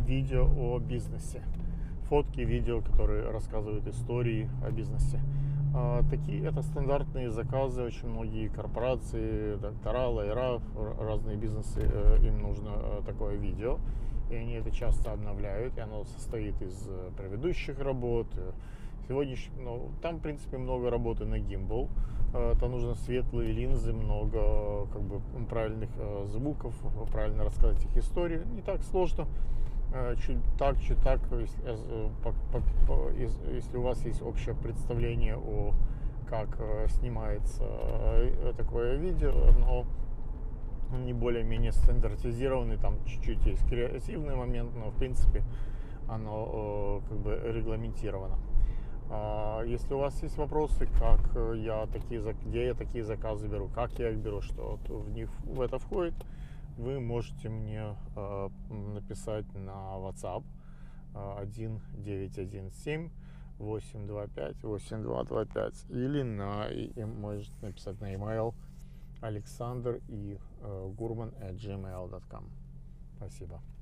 видео о бизнесе. Фотки, видео, которые рассказывают истории о бизнесе. Это стандартные заказы. Очень многие корпорации, доктора, лайера, разные бизнесы, им нужно такое видео. И они это часто обновляют. И оно состоит из предыдущих работ. Там, в принципе, много работы на гимбал. Там нужно светлые линзы, много правильных звуков, правильно рассказать их историю. Не так сложно. Чуть так, если у вас есть общее представление о как снимается такое видео, но не более-менее стандартизированный, там чуть-чуть есть креативный момент, но в принципе оно регламентировано. Если у вас есть вопросы, где я такие заказы беру, как я их беру, что в это входит, вы можете мне написать на WhatsApp 1917 825 8225 или можете написать на email alexander.gurman@gmail.com. Спасибо.